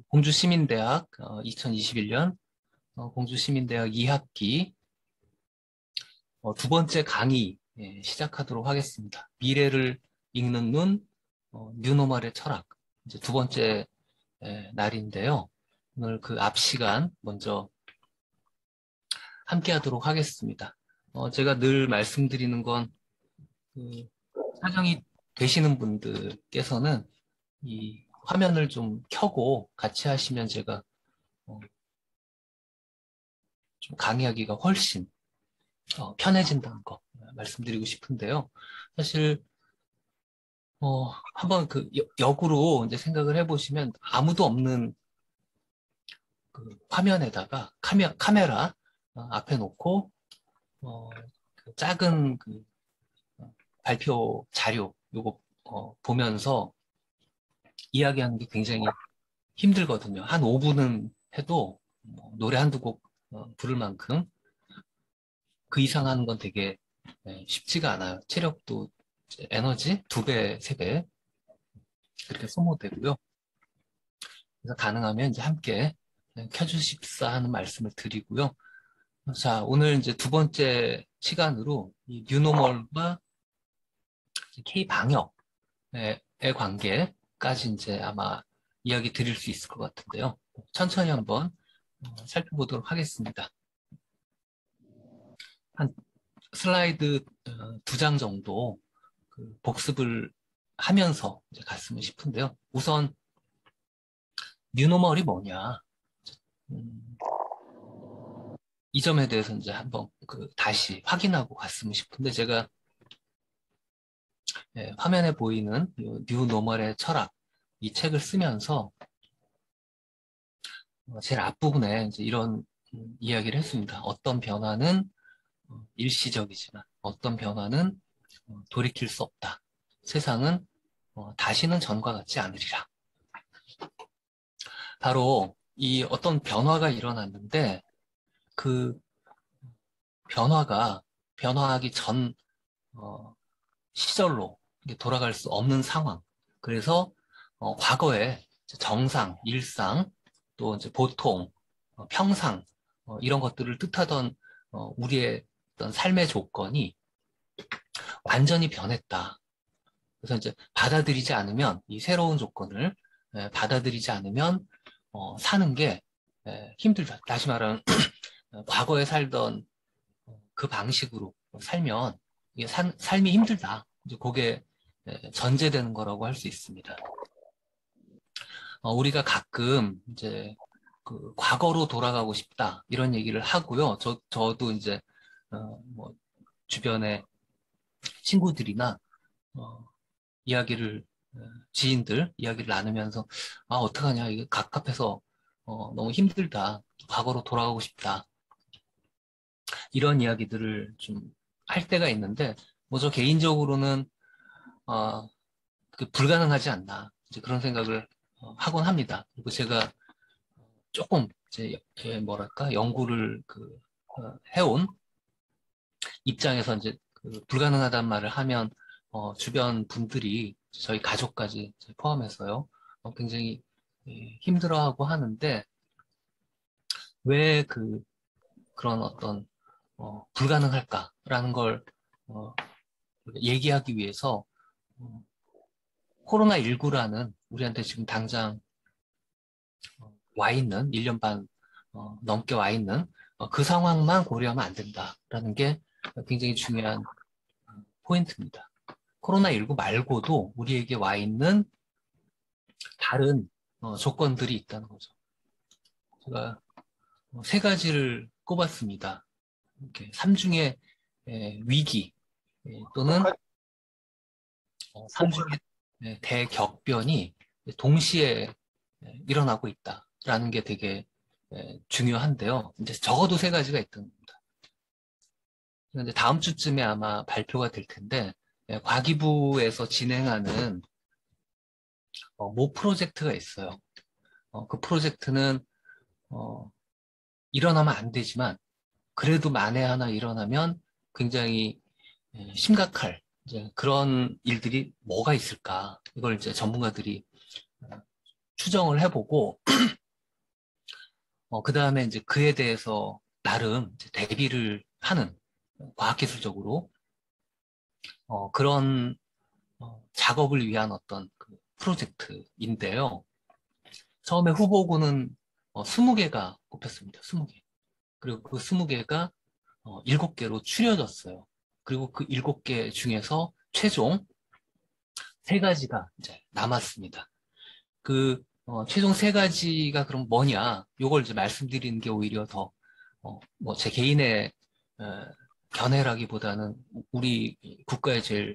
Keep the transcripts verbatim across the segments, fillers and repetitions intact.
공주시민대학 어, 이천이십일 년 어, 공주시민대학 이 학기 어, 두 번째 강의 예, 시작하도록 하겠습니다. 미래를 읽는 눈, 어, 뉴노멀의 철학. 이제 두 번째 예, 날인데요. 오늘 그 앞 시간 먼저 함께 하도록 하겠습니다. 어, 제가 늘 말씀드리는 건 그, 사정이 되시는 분들께서는 이 화면을 좀 켜고 같이 하시면 제가 어, 좀 강의하기가 훨씬 어, 편해진다는 거 말씀드리고 싶은데요. 사실 어, 한번 그 여- 역으로 이제 생각을 해보시면 아무도 없는 그 화면에다가 카메, 카메라 어, 앞에 놓고 어, 그 작은 그 어, 발표 자료 요거 어, 보면서 이야기하는 게 굉장히 힘들거든요. 한 오 분은 해도 뭐 노래 한두 곡 어, 부를 만큼 그 이상 하는 건 되게 네, 쉽지가 않아요. 체력도 이제 에너지 두 배, 세 배 그렇게 소모되고요. 그래서 가능하면 이제 함께 켜주십사 하는 말씀을 드리고요. 자, 오늘 이제 두 번째 시간으로 이 뉴노멀과 K 방역의 관계까지 이제 아마 이야기 드릴 수 있을 것 같은데요. 천천히 한번 어, 살펴보도록 하겠습니다. 한 슬라이드 두 장 정도 그 복습을 하면서 이제 갔으면 싶은데요. 우선 뉴노멀이 뭐냐? 음, 이 점에 대해서 이제 한번 그 다시 확인하고 갔으면 싶은데 제가 예, 화면에 보이는 뉴노멀의 철학 이 책을 쓰면서 어, 제일 앞부분에 이제 이런 음, 이야기를 했습니다. 어떤 변화는 어, 일시적이지만 어떤 변화는 어, 돌이킬 수 없다. 세상은 어, 다시는 전과 같지 않으리라. 바로 이 어떤 변화가 일어났는데 그 변화가 변화하기 전 어, 시절로 돌아갈 수 없는 상황. 그래서 어, 과거에 정상, 일상, 또 이제 보통, 어, 평상 어, 이런 것들을 뜻하던 어, 우리의 어떤 삶의 조건이 완전히 변했다. 그래서 이제 받아들이지 않으면 이 새로운 조건을 에, 받아들이지 않으면 어, 사는 게 에, 힘들다. 다시 말하면 과거에 살던 어, 그 방식으로 살면 이게 산- 삶이 힘들다. 이제 그게 에, 전제되는 거라고 할 수 있습니다. 어, 우리가 가끔 이제 그 과거로 돌아가고 싶다 이런 얘기를 하고요. 저 저도 이제 어, 뭐 주변에 친구들이나 어, 이야기를 어, 지인들 이야기를 나누면서 아 어떡하냐 이게 갑갑해서 어, 너무 힘들다. 과거로 돌아가고 싶다. 이런 이야기들을 좀 할 때가 있는데, 뭐 저 개인적으로는, 어, 그 불가능하지 않나. 이제 그런 생각을 어, 하곤 합니다. 그리고 제가 조금, 이제, 예, 뭐랄까, 연구를 그, 어, 해온 입장에서 이제 그 불가능하다는 말을 하면, 어, 주변 분들이 저희 가족까지 포함해서요, 어, 굉장히 예, 힘들어하고 하는데, 왜 그, 그런 어떤, 어, 불가능할까라는 걸, 어, 얘기하기 위해서 어, 코로나십구라는 우리한테 지금 당장 어, 와 있는 일 년 반 어, 넘게 와 있는 어, 그 상황만 고려하면 안 된다라는 게 굉장히 중요한 포인트입니다. 코로나십구 말고도 우리에게 와 있는 다른 어, 조건들이 있다는 거죠. 제가 어, 세 가지를 꼽았습니다. 이렇게 삼중의 에, 위기 에, 또는 어, 삼중의 에, 대격변이 동시에 에, 일어나고 있다라는 게 되게 에, 중요한데요. 이제 적어도 세 가지가 있던 겁니다. 이제 다음 주쯤에 아마 발표가 될 텐데 에, 과기부에서 진행하는 어, 모 프로젝트가 있어요. 어, 그 프로젝트는 어, 일어나면 안 되지만 그래도 만에 하나 일어나면 굉장히 에, 심각할 이제 그런 일들이 뭐가 있을까? 이걸 이제 전문가들이 어, 추정을 해보고 어, 그 다음에 이제 그에 대해서 나름 이제 대비를 하는 과학기술적으로 어, 그런 어, 작업을 위한 어떤 그 프로젝트인데요. 처음에 후보군은 어, 스무 개가 꼽혔습니다. 스무 개. 그리고 그 스무 개가 어, 일곱 개로 추려졌어요. 그리고 그 일곱 개 중에서 최종 세 가지가 이제 남았습니다. 그 어, 최종 세 가지가 그럼 뭐냐? 요걸 이제 말씀드리는 게 오히려 더 어, 뭐 제 개인의 어, 견해라기보다는 우리 국가의 제일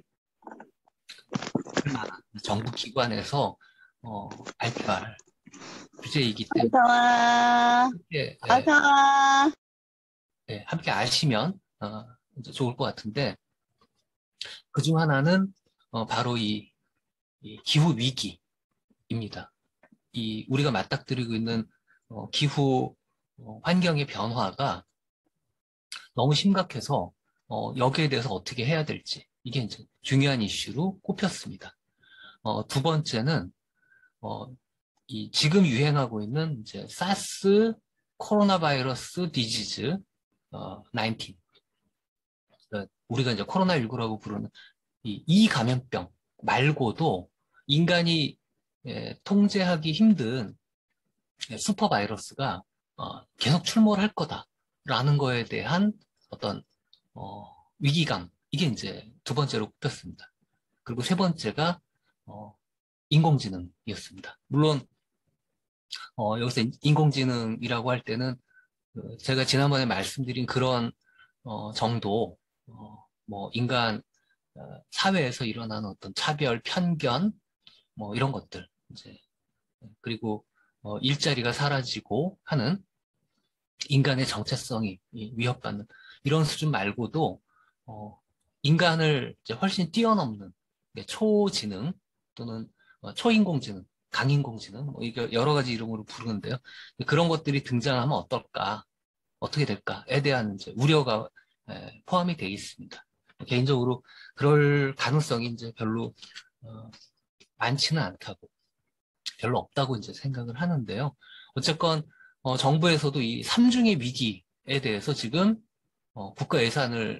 만한 정부 기관에서 어, 발표할 주제이기 때문에 어서와, 함께, 예, 어서와. 예, 함께 아시면 어, 이제 좋을 것 같은데 그 중 하나는 어, 바로 이, 이 기후 위기입니다. 이 우리가 맞닥뜨리고 있는 어, 기후 어, 환경의 변화가 너무 심각해서 어, 여기에 대해서 어떻게 해야 될지 이게 이제 중요한 이슈로 꼽혔습니다. 어, 두 번째는 어, 이 지금 유행하고 있는 이제 사스 코로나 바이러스 디지즈 어, 십구 그러니까 우리가 이제 코로나십구라고 부르는 이, 이 감염병 말고도 인간이 예, 통제하기 힘든 예, 슈퍼 바이러스가 어, 계속 출몰할 거다라는 거에 대한 어떤 어, 위기감 이게 이제 두 번째로 꼽혔습니다. 그리고 세 번째가 어, 인공지능이었습니다. 물론 어, 여기서 인공지능이라고 할 때는 그 제가 지난번에 말씀드린 그런 어, 정도 어, 뭐 인간 어, 사회에서 일어나는 어떤 차별, 편견 뭐 이런 것들 이제 그리고 어, 일자리가 사라지고 하는 인간의 정체성이 위협받는 이런 수준 말고도 어, 인간을 이제 훨씬 뛰어넘는 초지능 또는 어, 초인공지능, 강인공지능 뭐 이게 여러 가지 이름으로 부르는데요. 그런 것들이 등장하면 어떨까, 어떻게 될까에 대한 이제 우려가 에, 포함이 되어 있습니다. 개인적으로 그럴 가능성이 이제 별로 어, 많지는 않다고, 별로 없다고 이제 생각을 하는데요. 어쨌건 어, 정부에서도 이 삼중의 위기에 대해서 지금 어, 국가 예산을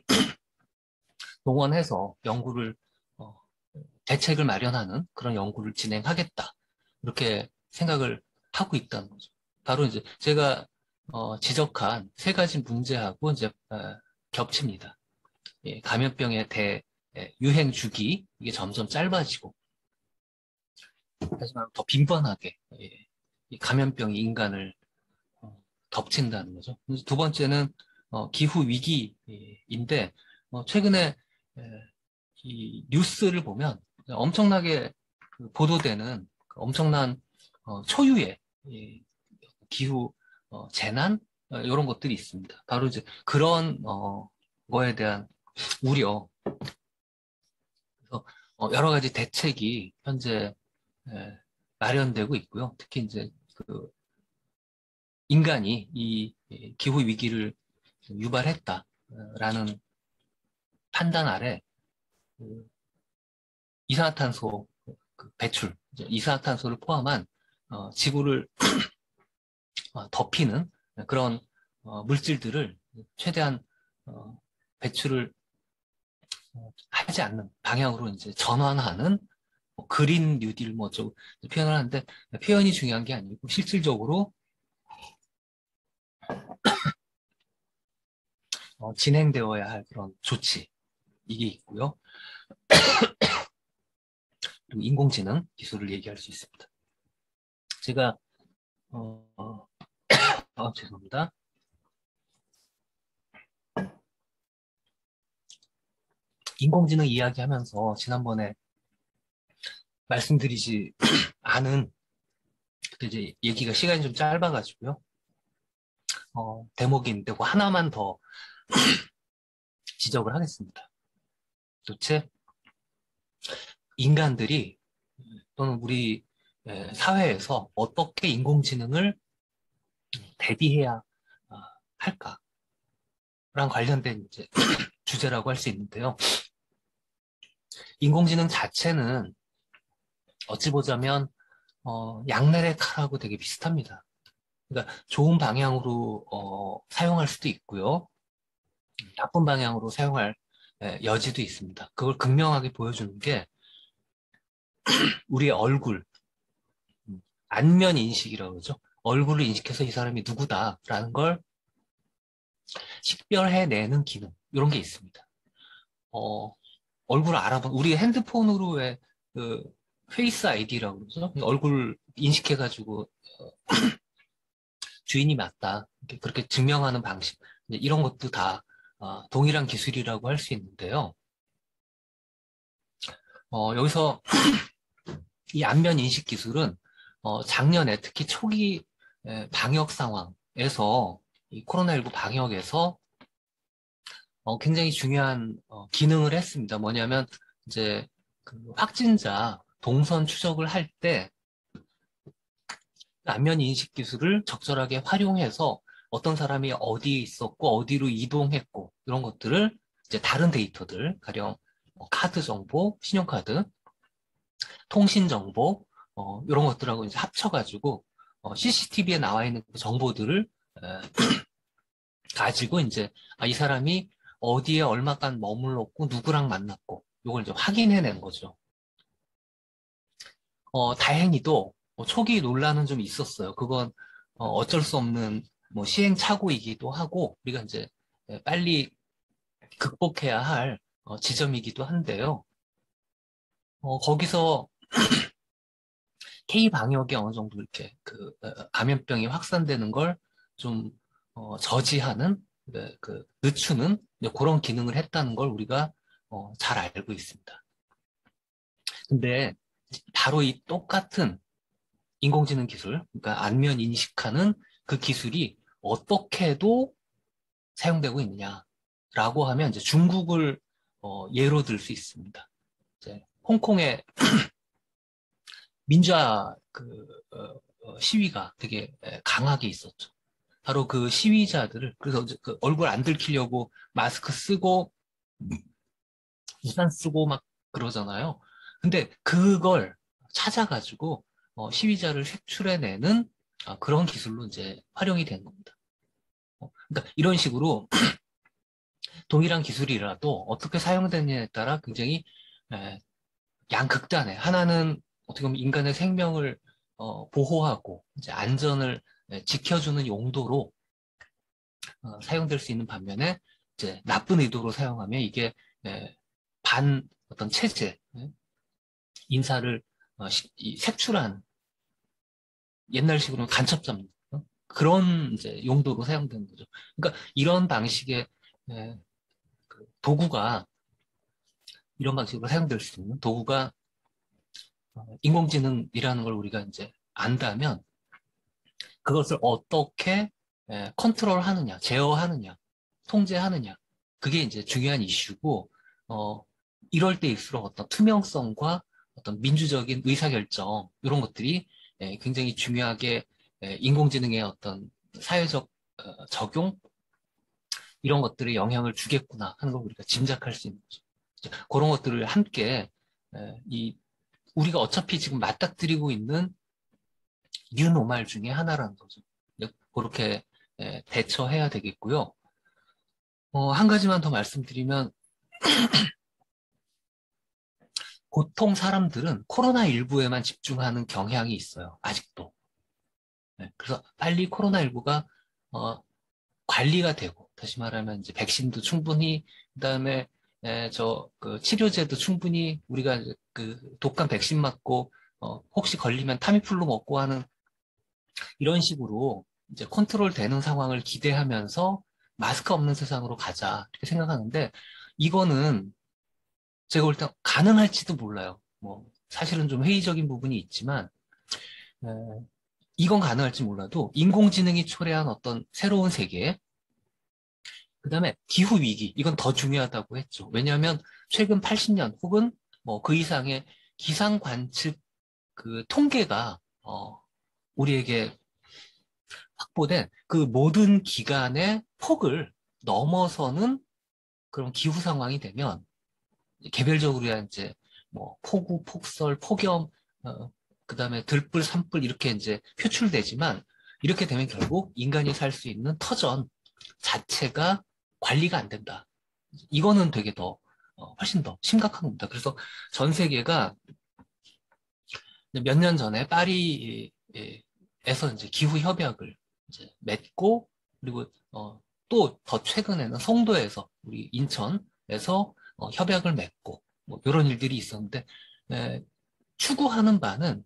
동원해서 연구를 어, 대책을 마련하는 그런 연구를 진행하겠다 이렇게 생각을 하고 있다는 거죠. 바로 이제 제가 어, 지적한 세 가지 문제하고 이제 어, 겹칩니다. 예, 감염병의 대 예, 유행 주기 이게 점점 짧아지고 하지만 더 빈번하게 예, 이 감염병이 인간을 어, 덮친다는 거죠. 두 번째는 어, 기후 위기인데 어, 최근에 에, 이 뉴스를 보면 엄청나게 그 보도되는 그 엄청난 어, 초유의 이 기후 어, 재난 어, 이런 것들이 있습니다. 바로 이제 그런 어, 거에 대한 우려. 그래서 어, 여러 가지 대책이 현재 에, 마련되고 있고요. 특히 이제 그 인간이 이 기후 위기를 유발했다라는 판단 아래 그 이산화탄소 그 배출, 이제 이산화탄소를 포함한 어, 지구를 어, 덮이는 그런 어, 물질들을 최대한 어, 배출을 어, 하지 않는 방향으로 이제 전환하는 뭐 그린 뉴딜 뭐 어쩌고 표현을 하는데 표현이 중요한 게 아니고 실질적으로 어, 진행되어야 할 그런 조치 이게 있고요. 그리고 인공지능 기술을 얘기할 수 있습니다. 제가 어, 어, 어, 죄송합니다. 인공지능 이야기하면서 지난번에 말씀드리지 않은 그때 이제 얘기가 시간이 좀 짧아가지고요. 어, 대목이 있는데 그 하나만 더 지적을 하겠습니다. 도대체 인간들이 또는 우리 에, 사회에서 어떻게 인공지능을 대비해야 어, 할까랑 관련된 이제 주제라고 할 수 있는데요. 인공지능 자체는 어찌 보자면 어, 양날의 칼하고 되게 비슷합니다. 그러니까 좋은 방향으로 어, 사용할 수도 있고요. 나쁜 방향으로 사용할 예, 여지도 있습니다. 그걸 극명하게 보여주는 게 우리의 얼굴, 음, 안면 인식이라고 그러죠. 얼굴을 인식해서 이 사람이 누구다라는 걸 식별해내는 기능, 이런 게 있습니다. 어, 얼굴을 알아본, 우리 핸드폰으로 왜, 그, 페이스 아이디라고 그러죠? 얼굴 인식해가지고 주인이 맞다. 이렇게 그렇게 증명하는 방식. 이제 이런 것도 다 어, 동일한 기술이라고 할 수 있는데요. 어, 여기서 이 안면 인식 기술은 어, 작년에 특히 초기 에, 방역 상황에서 이 코로나십구 방역에서 어, 굉장히 중요한 어, 기능을 했습니다. 뭐냐면 이제 그 확진자 동선 추적을 할 때 안면 인식 기술을 적절하게 활용해서 어떤 사람이 어디에 있었고 어디로 이동했고 이런 것들을 이제 다른 데이터들 가령 뭐 카드 정보, 신용카드, 통신 정보 어, 이런 것들하고 이제 합쳐가지고 어, 씨씨티비에 나와 있는 그 정보들을 에, 가지고 이제 아, 이 사람이 어디에 얼마간 머물렀고 누구랑 만났고 이걸 이제 확인해낸 거죠. 어, 다행히도 뭐 초기 논란은 좀 있었어요. 그건 어, 어쩔 수 없는 뭐 시행착오이기도 하고 우리가 이제 예, 빨리 극복해야 할 어, 지점이기도 한데요. 어, 거기서 K 방역이 어느 정도 이렇게 그 어, 감염병이 확산되는 걸 좀 저지하는 네, 그 늦추는 이제 그런 기능을 했다는 걸 우리가 어, 잘 알고 있습니다. 근데 바로 이 똑같은 인공지능 기술, 그러니까 안면 인식하는 그 기술이 어떻게도 사용되고 있느냐라고 하면 이제 중국을 어, 예로 들 수 있습니다. 이제 홍콩의 민주화 그 어, 어, 시위가 되게 에, 강하게 있었죠. 바로 그 시위자들을 그래서 이제 그 얼굴 안 들키려고 마스크 쓰고 우산 쓰고 막 그러잖아요. 근데 그걸 찾아가지고 어, 시위자를 색출해내는 아, 그런 기술로 이제 활용이 된 겁니다. 어, 그러니까 이런 식으로 동일한 기술이라도 어떻게 사용되느냐에 따라 굉장히 에, 양극단에 하나는 어떻게 보면 인간의 생명을 어, 보호하고 이제 안전을 에, 지켜주는 용도로 어, 사용될 수 있는 반면에 이제 나쁜 의도로 사용하면 이게 에, 반 어떤 체제 에, 인사를 어, 시- 이 색출한 옛날식으로 간첩 잡는 어? 그런 이제 용도로 사용되는 거죠. 그러니까 이런 방식의 에, 그 도구가 이런 방식으로 사용될 수 있는 도구가 어, 인공지능이라는 걸 우리가 이제 안다면 그것을 어떻게 에, 컨트롤하느냐, 제어하느냐, 통제하느냐 그게 이제 중요한 이슈고 어, 이럴 때일수록 어떤 투명성과 어떤 민주적인 의사결정 이런 것들이 에, 굉장히 중요하게 에, 인공지능의 어떤 사회적 어, 적용 이런 것들에 영향을 주겠구나 하는 걸 우리가 짐작할 수 있는 거죠. 그런 것들을 함께 에, 이 우리가 어차피 지금 맞닥뜨리고 있는 뉴노말 중에 하나라는 거죠. 이제 그렇게 에, 대처해야 되겠고요. 어, 한 가지만 더 말씀드리면 보통 사람들은 코로나십구에만 집중하는 경향이 있어요. 아직도. 네, 그래서 빨리 코로나십구가 어, 관리가 되고 다시 말하면 이제 백신도 충분히 그다음에 에, 저 그 치료제도 충분히 우리가 이제 그 독감 백신 맞고 어, 혹시 걸리면 타미플루 먹고 하는 이런 식으로 이제 컨트롤 되는 상황을 기대하면서 마스크 없는 세상으로 가자 이렇게 생각하는데 이거는 제가 볼 때 가능할지도 몰라요. 뭐 사실은 좀 회의적인 부분이 있지만 에, 이건 가능할지 몰라도 인공지능이 초래한 어떤 새로운 세계 그다음에 기후 위기 이건 더 중요하다고 했죠. 왜냐하면 최근 팔십 년 혹은 뭐 그 이상의 기상 관측 그 통계가 어, 우리에게 확보된 그 모든 기간의 폭을 넘어서는 그런 기후 상황이 되면 개별적으로야 이제 뭐 폭우, 폭설, 폭염, 어, 그다음에 들불, 산불 이렇게 이제 표출되지만 이렇게 되면 결국 인간이 살 수 있는 터전 자체가 관리가 안 된다. 이거는 되게 더 어, 훨씬 더 심각한 겁니다. 그래서 전 세계가 몇 년 전에 파리에서 이제 기후 협약을 이제 맺고, 그리고 어, 또 더 최근에는 송도에서, 우리 인천에서 어, 협약을 맺고, 뭐 이런 일들이 있었는데, 에, 추구하는 바는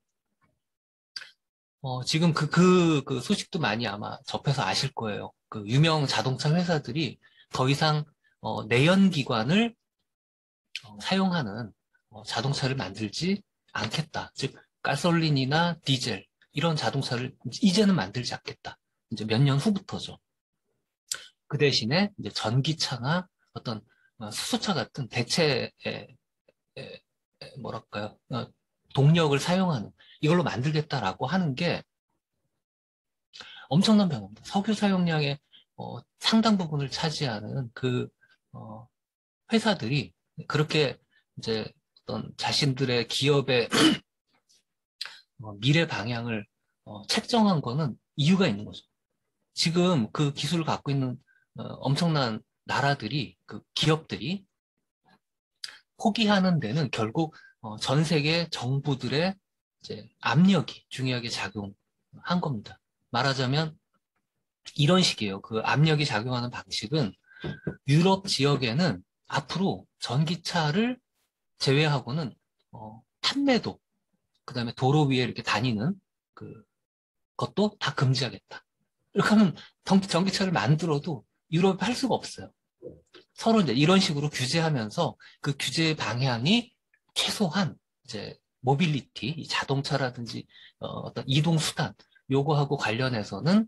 어, 지금 그, 그, 그 소식도 많이 아마 접해서 아실 거예요. 그 유명 자동차 회사들이 더 이상 어, 내연기관을 어, 사용하는 어, 자동차를 만들지 않겠다. 즉, 가솔린이나 디젤, 이런 자동차를 이제는 만들지 않겠다. 이제 몇 년 후부터죠. 그 대신에 이제 전기차나 어떤 어, 수소차 같은 대체, 에, 에, 에, 뭐랄까요, 어, 동력을 사용하는, 이걸로 만들겠다라고 하는 게 엄청난 변화입니다. 석유 사용량의 어, 상당 부분을 차지하는 그 어, 회사들이 그렇게 이제 어떤 자신들의 기업의 어, 미래 방향을 어, 책정한 거는 이유가 있는 거죠. 지금 그 기술을 갖고 있는 어, 엄청난 나라들이, 그 기업들이 포기하는 데는 결국 어, 전 세계 정부들의 이제 압력이 중요하게 작용한 겁니다. 말하자면 이런 식이에요. 그 압력이 작용하는 방식은 유럽 지역에는 앞으로 전기차를 제외하고는 어, 판매도, 그다음에 도로 위에 이렇게 다니는 그 것도 다 금지하겠다. 이렇게 하면 전기, 전기차를 만들어도 유럽이 팔 수가 없어요. 서로 이제 이런 식으로 규제하면서 그 규제 방향이 최소한 이제 모빌리티, 이 자동차라든지 어, 어떤 이동 수단 요거하고 관련해서는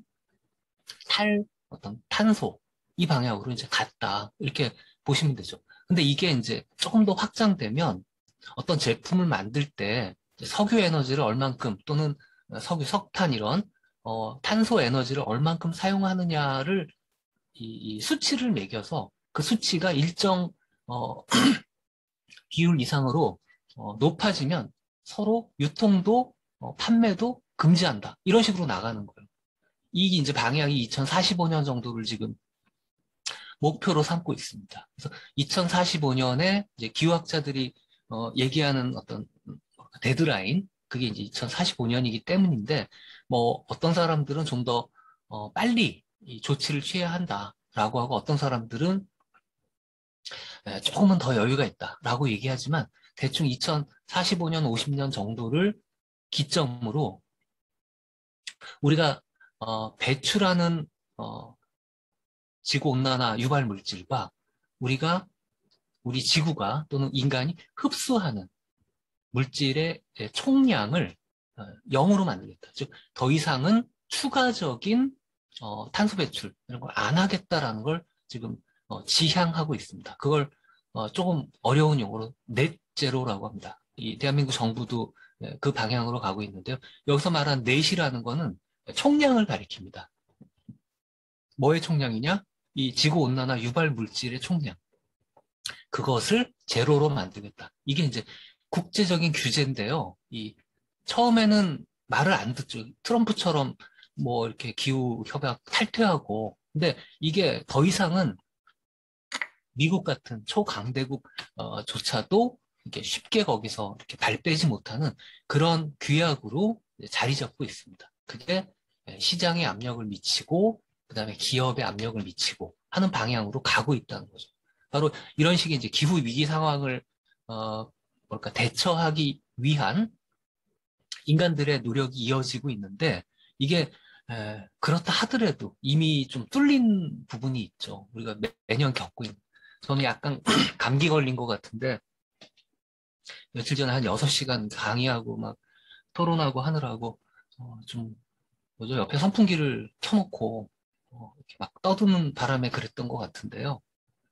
탈 어떤 탄소 이 방향으로 이제 갔다 이렇게 보시면 되죠. 근데 이게 이제 조금 더 확장되면 어떤 제품을 만들 때 석유 에너지를 얼만큼, 또는 석유, 석탄 이런 어, 탄소 에너지를 얼만큼 사용하느냐를 이, 이 수치를 매겨서 그 수치가 일정 어, 비율 이상으로 어, 높아지면 서로 유통도 어, 판매도 금지한다. 이런 식으로 나가는 거예요. 이게 이제 방향이 이천사십오 년 정도를 지금 목표로 삼고 있습니다. 그래서 이천사십오 년에 이제 기후학자들이 어, 얘기하는 어떤 데드라인, 그게 이제 이천사십오 년이기 때문인데, 뭐 어떤 사람들은 좀 더 어, 빨리 이 조치를 취해야 한다라고 하고, 어떤 사람들은 에, 조금은 더 여유가 있다라고 얘기하지만, 대충 이천사십오 년, 오십 년 정도를 기점으로 우리가 어, 배출하는 어, 지구온난화 유발 물질과 우리가 우리 지구가 또는 인간이 흡수하는 물질의 총량을 어, 영으로 만들겠다. 즉, 더 이상은 추가적인 어, 탄소 배출 이런 걸 안 하겠다라는 걸 지금 어, 지향하고 있습니다. 그걸 어, 조금 어려운 용어로 넷제로라고 합니다. 이 대한민국 정부도 예, 그 방향으로 가고 있는데요. 여기서 말한 넷이라는 거는 총량을 가리킵니다. 뭐의 총량이냐? 이 지구온난화 유발 물질의 총량. 그것을 제로로 만들겠다. 이게 이제 국제적인 규제인데요. 이 처음에는 말을 안 듣죠. 트럼프처럼 뭐 이렇게 기후 협약 탈퇴하고. 근데 이게 더 이상은 미국 같은 초강대국 어, 조차도 이렇게 쉽게 거기서 이렇게 발 빼지 못하는 그런 규약으로 자리 잡고 있습니다. 그게 시장에 압력을 미치고, 그다음에 기업에 압력을 미치고 하는 방향으로 가고 있다는 거죠. 바로 이런 식의 이제 기후 위기 상황을 어, 뭘까 대처하기 위한 인간들의 노력이 이어지고 있는데, 이게 에, 그렇다 하더라도 이미 좀 뚫린 부분이 있죠. 우리가 매, 매년 겪고 있는. 저는 약간 감기 걸린 것 같은데, 며칠 전에 한 여섯 시간 강의하고 막 토론하고 하느라고 어, 좀 뭐죠? 옆에 선풍기를 켜놓고 어, 이렇게 막 떠드는 바람에 그랬던 것 같은데요.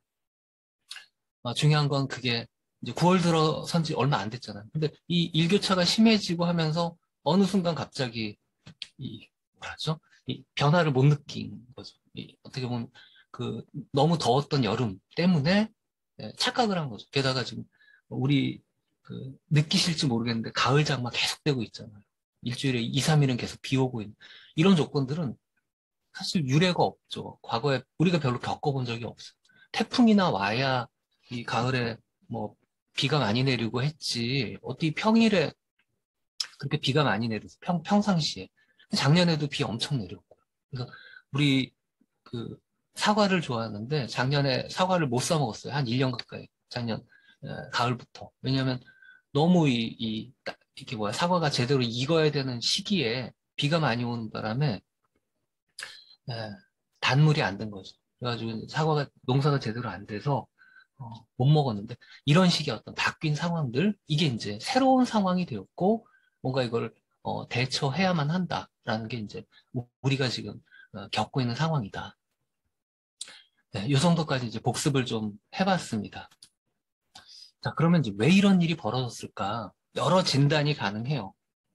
어, 중요한 건 그게 이제 구월 들어선 지 얼마 안 됐잖아요. 근데 이 일교차가 심해지고 하면서 어느 순간 갑자기 이 뭐라죠? 이 변화를 못 느낀 거죠. 이 어떻게 보면 그 너무 더웠던 여름 때문에 예, 착각을 한 거죠. 게다가 지금 우리 그 느끼실지 모르겠는데 가을 장마 계속되고 있잖아요. 일주일에 이, 삼 일은 계속 비 오고 있는. 이런 조건들은 사실 유례가 없죠. 과거에 우리가 별로 겪어본 적이 없어요. 태풍이나 와야 이 가을에 뭐 비가 많이 내리고 했지. 어디 평일에 그렇게 비가 많이 내려서 평, 평상시에. 작년에도 비 엄청 내렸고. 그래서 우리 그 사과를 좋아하는데 작년에 사과를 못 사 먹었어요. 한 일 년 가까이. 작년 에, 가을부터. 왜냐하면 너무 이, 이, 이게 뭐야, 사과가 제대로 익어야 되는 시기에 비가 많이 오는 바람에 에, 단물이 안 된 거죠. 그래가지고 사과가 농사가 제대로 안 돼서 어, 못 먹었는데 이런 식의 어떤 바뀐 상황들 이게 이제 새로운 상황이 되었고 뭔가 이걸 어, 대처해야만 한다라는 게 이제 우리가 지금 어, 겪고 있는 상황이다. 네, 이 정도까지 이제 복습을 좀 해봤습니다. 자, 그러면 이제 왜 이런 일이 벌어졌을까? 여러 진단이 가능해요.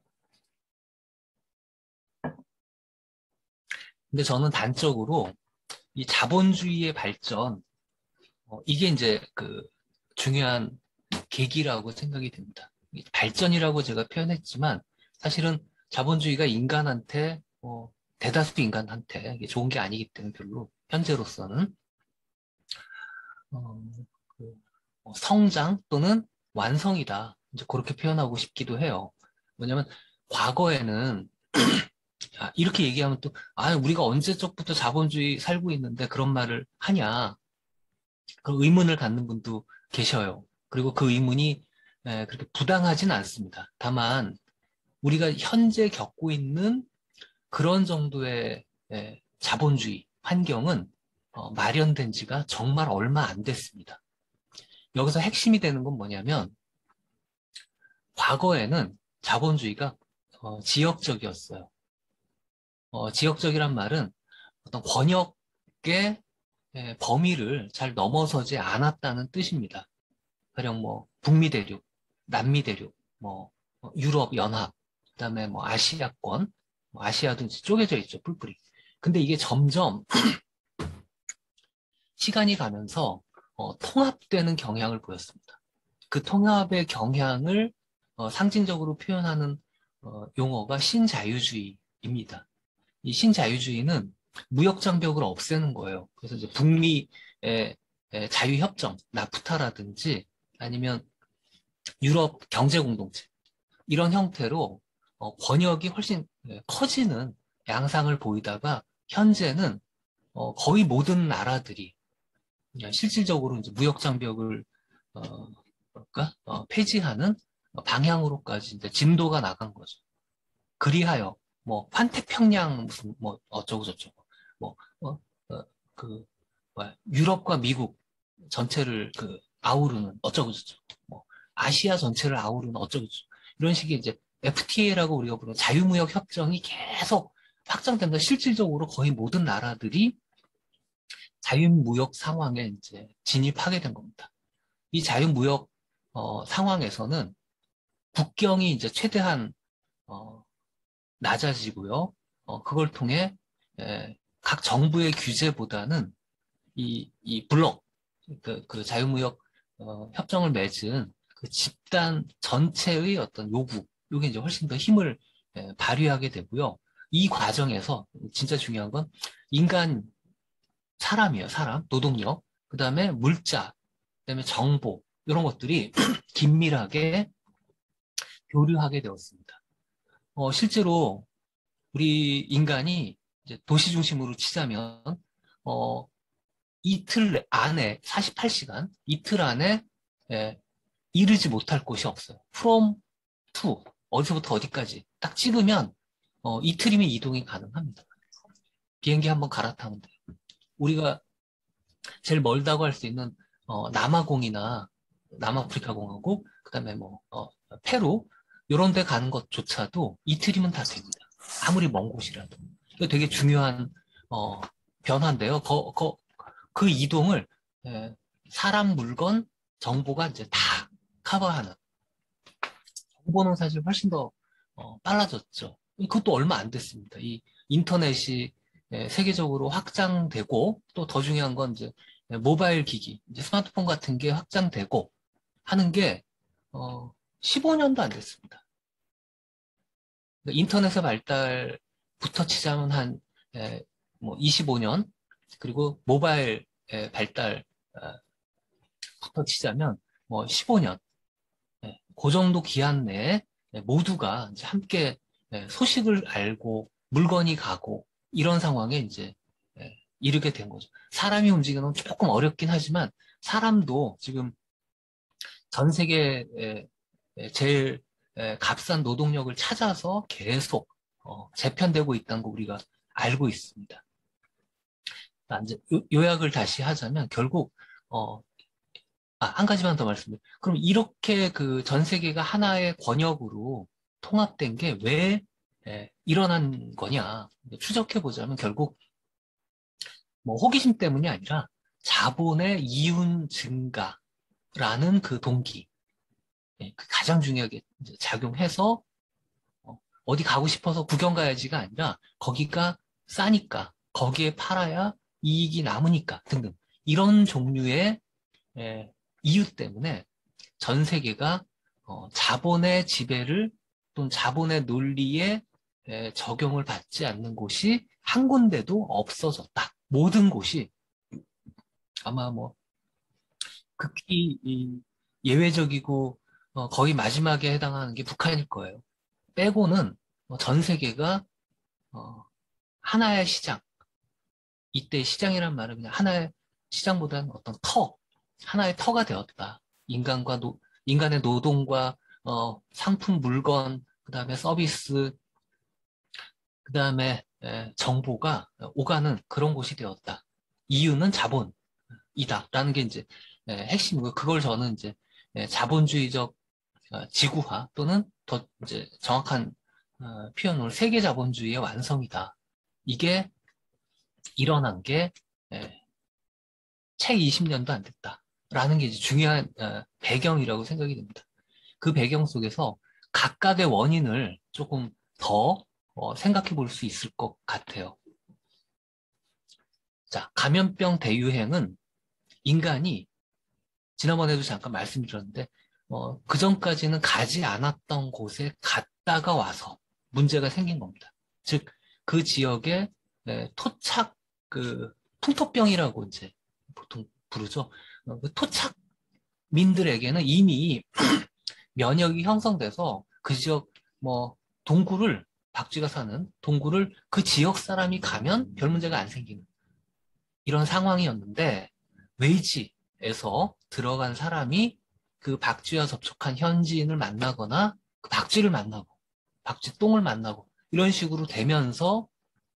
근데 저는 단적으로 이 자본주의의 발전, 어, 이게 이제 그 중요한 계기라고 생각이 됩니다. 발전이라고 제가 표현했지만 사실은 자본주의가 인간한테 어, 대다수 인간한테 이게 좋은 게 아니기 때문에 별로 현재로서는 어, 그, 어, 성장 또는 완성이다. 이제 그렇게 표현하고 싶기도 해요. 왜냐하면 과거에는 아, 이렇게 얘기하면 또 아, 우리가 언제적부터 자본주의 살고 있는데 그런 말을 하냐. 그 의문을 갖는 분도 계셔요. 그리고 그 의문이 에, 그렇게 부당하진 않습니다. 다만 우리가 현재 겪고 있는 그런 정도의 에, 자본주의 환경은 어, 마련된 지가 정말 얼마 안 됐습니다. 여기서 핵심이 되는 건 뭐냐면 과거에는 자본주의가 어, 지역적이었어요. 어, 지역적이란 말은 어떤 권역의 에, 범위를 잘 넘어서지 않았다는 뜻입니다. 가령 뭐 북미 대륙, 남미 대륙, 뭐 어, 유럽 연합, 그다음에 뭐 아시아권, 뭐 아시아도 이제 쪼개져 있죠, 뿔뿔이. 근데 이게 점점 시간이 가면서 어, 통합되는 경향을 보였습니다. 그 통합의 경향을 어, 상징적으로 표현하는 어, 용어가 신자유주의입니다. 이 신자유주의는 무역장벽을 없애는 거예요. 그래서 이제 북미의 에, 자유협정, 나프타라든지 아니면 유럽 경제공동체 이런 형태로 어, 권역이 훨씬 예, 커지는 양상을 보이다가 현재는 어, 거의 모든 나라들이 그냥 실질적으로 이제 무역장벽을 어, 뭐랄까? 어, 폐지하는 방향으로까지 이제 진도가 나간 거죠. 그리하여 뭐 환태평양 무슨 뭐 어쩌고 저쩌고 뭐 어, 어, 그 뭐야, 유럽과 미국 전체를 그 아우르는 어쩌고 저쩌고 뭐 아시아 전체를 아우르는 어쩌고 저쩌고 이런 식의 이제 에프티에이라고 우리가 부르는 자유무역 협정이 계속 확장된다. 실질적으로 거의 모든 나라들이 자유무역 상황에 이제 진입하게 된 겁니다. 이 자유무역 어, 상황에서는 국경이 이제 최대한 어, 낮아지고요. 어, 그걸 통해 에, 각 정부의 규제보다는 이, 이 블록, 그, 그 자유무역 어, 협정을 맺은 그 집단 전체의 어떤 요구, 이게 이제 훨씬 더 힘을 에, 발휘하게 되고요. 이 과정에서 진짜 중요한 건 인간, 사람이에요, 사람, 노동력, 그 다음에 물자, 그 다음에 정보, 이런 것들이 긴밀하게 교류하게 되었습니다. 어, 실제로 우리 인간이 이제 도시 중심으로 치자면, 어, 이틀 안에, 사십팔 시간, 이틀 안에, 예, 이르지 못할 곳이 없어요. from to, 어디서부터 어디까지 딱 찍으면, 어, 이틀이면 이동이 가능합니다. 비행기 한번 갈아타면 돼요. 우리가 제일 멀다고 할 수 있는, 어, 남아공이나 남아프리카 공화국, 그 다음에 뭐, 어, 페루, 요런 데 가는 것조차도 이틀이면 다 됩니다. 아무리 먼 곳이라도. 이거 되게 중요한, 어, 변화인데요. 거, 거, 그 이동을, 에, 사람, 물건, 정보가 이제 다 커버하는. 정보는 사실 훨씬 더, 어, 빨라졌죠. 그것도 얼마 안 됐습니다. 이 인터넷이 에, 세계적으로 확장되고, 또 더 중요한 건 이제 모바일 기기, 이제 스마트폰 같은 게 확장되고 하는 게, 어, 십오 년도 안 됐습니다. 인터넷의 발달 부터 치자면 한 뭐 이십오 년, 그리고 모바일 발달부터 치자면 뭐 십오 년, 그 정도 기한 내에 모두가 이제 함께 소식을 알고 물건이 가고 이런 상황에 이제 이르게 된 거죠. 사람이 움직이는 건 조금 어렵긴 하지만 사람도 지금 전 세계 제일 값싼 노동력을 찾아서 계속 재편되고 있다는 거 우리가 알고 있습니다. 이제 요약을 다시 하자면 결국 어, 아, 한 가지만 더 말씀드려요. 그럼 이렇게 그 전 세계가 하나의 권역으로 통합된 게 왜 일어난 거냐 추적해 보자면 결국 뭐 호기심 때문이 아니라 자본의 이윤 증가라는 그 동기, 그 가장 중요하게 작용해서 어디 가고 싶어서 구경 가야지가 아니라 거기가 싸니까 거기에 팔아야 이익이 남으니까 등등 이런 종류의 이유 때문에 전 세계가 자본의 지배를 또는 자본의 논리에 적용을 받지 않는 곳이 한 군데도 없어졌다. 모든 곳이 아마 뭐 극히 예외적이고 거의 마지막에 해당하는 게 북한일 거예요. 빼고는 전 세계가 하나의 시장, 이때 시장이란 말은 그냥 하나의 시장보다는 어떤 터, 하나의 터가 되었다. 인간과 노, 인간의 노동과 어, 상품, 물건, 그 다음에 서비스, 그 다음에 정보가 오가는 그런 곳이 되었다. 이유는 자본이다. 라는 게 이제 에, 핵심이고, 그걸 저는 이제 에, 자본주의적 어, 지구화 또는 더 이제 정확한 어, 표현으로 세계 자본주의의 완성이다. 이게 일어난 게 채 이십 년도 안 됐다라는 게 이제 중요한 어, 배경이라고 생각이 됩니다. 그 배경 속에서 각각의 원인을 조금 더 어, 생각해 볼 수 있을 것 같아요. 자, 감염병 대유행은 인간이 지난번에도 잠깐 말씀드렸는데 어, 그 전까지는 가지 않았던 곳에 갔다가 와서 문제가 생긴 겁니다. 즉, 그 지역에 에, 토착 그 풍토병이라고 이제 보통 부르죠. 어, 그 토착민들에게는 이미 면역이 형성돼서 그 지역 뭐 동굴을 박쥐가 사는 동굴을 그 지역 사람이 가면 별 문제가 안 생기는 이런 상황이었는데 외지에서 들어간 사람이 그 박쥐와 접촉한 현지인을 만나거나 그 박쥐를 만나고 박쥐 똥을 만나고 이런 식으로 되면서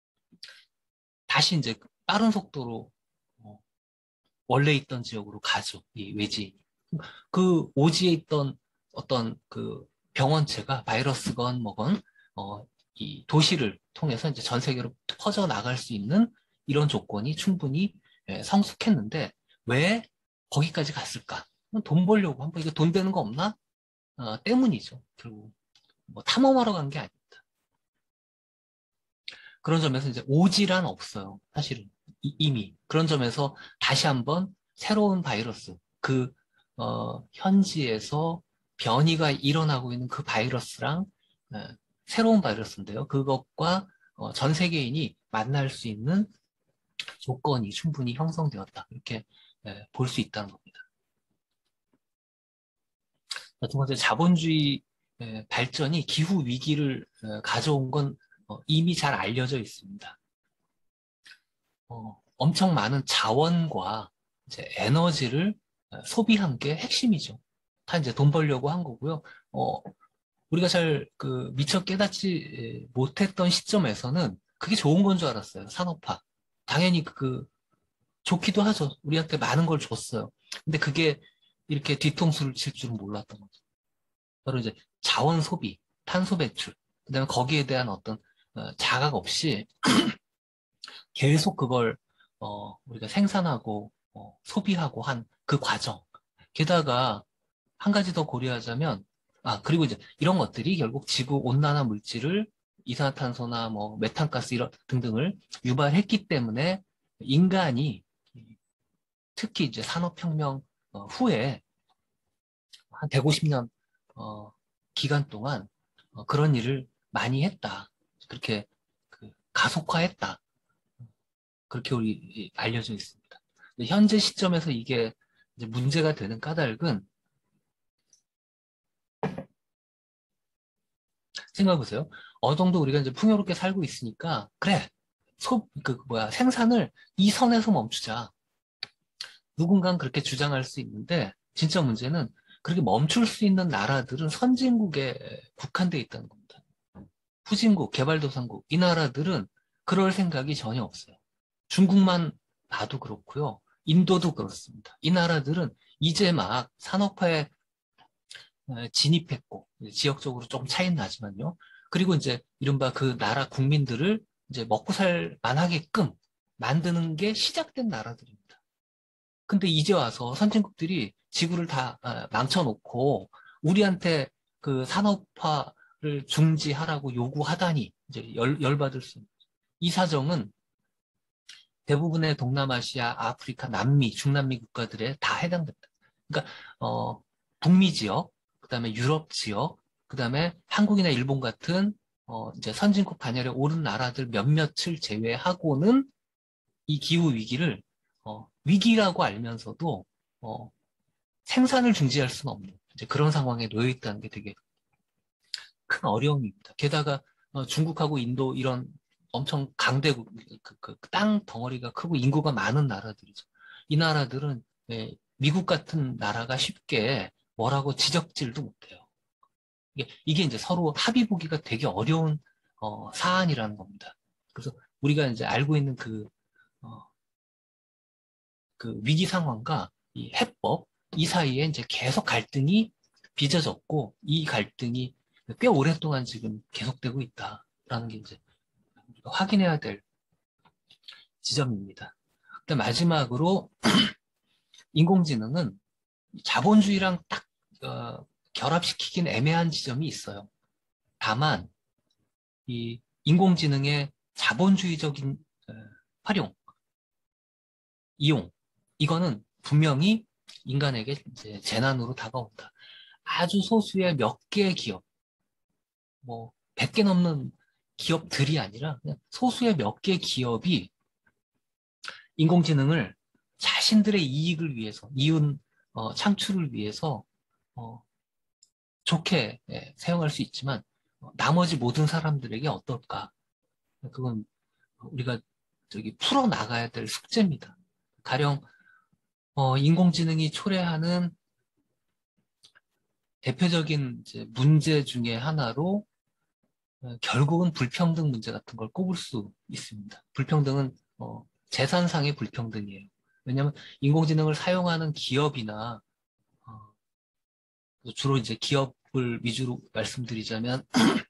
다시 이제 빠른 속도로 원래 있던 지역으로 가죠. 이 외지. 그 오지에 있던 어떤 그 병원체가 바이러스건 뭐건 어, 이 도시를 통해서 이제 전 세계로 퍼져 나갈 수 있는 이런 조건이 충분히 예, 성숙했는데 왜 거기까지 갔을까? 돈 벌려고 한번 이거 돈 되는 거 없나? 어, 때문이죠. 결국 뭐 탐험하러 간 게 아닙니다. 그런 점에서 이제 오지란 없어요. 사실은 이, 이미 그런 점에서 다시 한번 새로운 바이러스 그 어, 현지에서 변이가 일어나고 있는 그 바이러스랑 에, 새로운 바이러스인데요. 그것과 어, 전 세계인이 만날 수 있는 조건이 충분히 형성되었다. 이렇게 볼 수 있다는 겁니다. 두 번째, 자본주의 에, 발전이 기후 위기를 에, 가져온 건 어, 이미 잘 알려져 있습니다. 어, 엄청 많은 자원과 이제 에너지를 소비한 게 핵심이죠. 다 이제 돈 벌려고 한 거고요. 어, 우리가 잘 그 미처 깨닫지 못했던 시점에서는 그게 좋은 건 줄 알았어요. 산업화. 당연히 그 좋기도 하죠. 우리한테 많은 걸 줬어요. 근데 그게 이렇게 뒤통수를 칠 줄은 몰랐던 거죠. 바로 이제 자원 소비, 탄소 배출, 그다음에 거기에 대한 어떤 어, 자각 없이 계속 그걸 어, 우리가 생산하고 어, 소비하고 한 그 과정. 게다가 한 가지 더 고려하자면 아 그리고 이제 이런 것들이 결국 지구 온난화 물질을 이산화탄소나 뭐 메탄가스 이런 등등을 유발했기 때문에 인간이 특히 이제 산업혁명 어, 후에 한 백오십 년 어, 기간 동안 어, 그런 일을 많이 했다. 그렇게 그 가속화했다. 그렇게 우리 알려져 있습니다. 현재 시점에서 이게 이제 문제가 되는 까닭은 생각해보세요. 어느 정도 우리가 이제 풍요롭게 살고 있으니까 그래 소, 그 뭐야 생산을 이 선에서 멈추자. 누군가는 그렇게 주장할 수 있는데 진짜 문제는 그렇게 멈출 수 있는 나라들은 선진국에 국한되어 있다는 겁니다. 후진국, 개발도상국 이 나라들은 그럴 생각이 전혀 없어요. 중국만 봐도 그렇고요. 인도도 그렇습니다. 이 나라들은 이제 막 산업화에 진입했고 지역적으로 조금 차이는 나지만요. 그리고 이제 이른바 그 나라 국민들을 이제 먹고 살 만하게끔 만드는 게 시작된 나라들입니다. 근데 이제 와서 선진국들이 지구를 다 망쳐놓고 우리한테 그 산업화를 중지하라고 요구하다니 이제 열, 열받을 수 있는 이 사정은 대부분의 동남아시아, 아프리카, 남미, 중남미 국가들에 다 해당됩니다. 그러니까 어, 북미 지역, 그다음에 유럽 지역, 그다음에 한국이나 일본 같은 어, 이제 선진국 반열에 오른 나라들 몇몇을 제외하고는 이 기후 위기를 어, 위기라고 알면서도 어, 생산을 중지할 수는 없는 이제 그런 상황에 놓여 있다는 게 되게 큰 어려움입니다. 게다가 어, 중국하고 인도 이런 엄청 강대국, 그, 그, 땅 덩어리가 크고 인구가 많은 나라들이죠. 이 나라들은 예, 미국 같은 나라가 쉽게 뭐라고 지적질도 못해요. 이게, 이게 이제 서로 합의 보기가 되게 어려운 어, 사안이라는 겁니다. 그래서 우리가 이제 알고 있는 그, 어, 그 위기 상황과 이 해법 이 사이에 이제 계속 갈등이 빚어졌고 이 갈등이 꽤 오랫동안 지금 계속되고 있다라는 게 이제 우리가 확인해야 될 지점입니다. 근데 마지막으로 인공지능은 자본주의랑 딱 어, 결합시키긴 애매한 지점이 있어요. 다만 이 인공지능의 자본주의적인 어, 활용, 이용 이거는 분명히 인간에게 이제 재난으로 다가온다. 아주 소수의 몇 개의 기업, 뭐 백 개 넘는 기업들이 아니라 그냥 소수의 몇 개의 기업이 인공지능을 자신들의 이익을 위해서, 이윤 어, 창출을 위해서 어, 좋게 예, 사용할 수 있지만 어, 나머지 모든 사람들에게 어떨까? 그건 우리가 저기 풀어 나가야 될 숙제입니다. 가령 어, 인공지능이 초래하는 대표적인 이제 문제 중에 하나로 어, 결국은 불평등 문제 같은 걸 꼽을 수 있습니다. 불평등은 어, 재산상의 불평등이에요. 왜냐하면 인공지능을 사용하는 기업이나 어, 주로 이제 기업을 위주로 말씀드리자면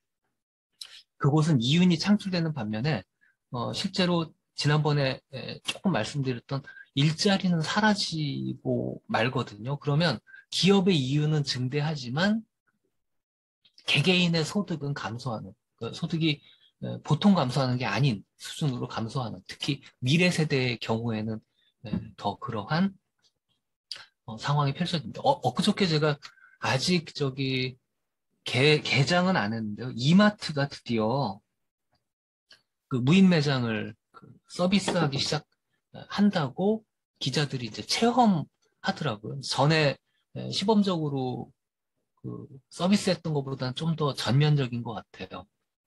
그곳은 이윤이 창출되는 반면에 어, 실제로 지난번에 에, 조금 말씀드렸던 일자리는 사라지고 말거든요. 그러면 기업의 이윤은 증대하지만 개개인의 소득은 감소하는, 그 소득이 에, 보통 감소하는 게 아닌 수준으로 감소하는, 특히 미래 세대의 경우에는 에, 더 그러한 어, 상황이 펼쳐집니다. 어, 엊그저께 제가 아직 저기 개, 개장은 안 했는데요. 이마트가 드디어 그 무인 매장을 그 서비스하기 시작한다고 기자들이 이제 체험하더라고요. 전에 에, 시범적으로 그 서비스했던 것보다는 좀 더 전면적인 것 같아요.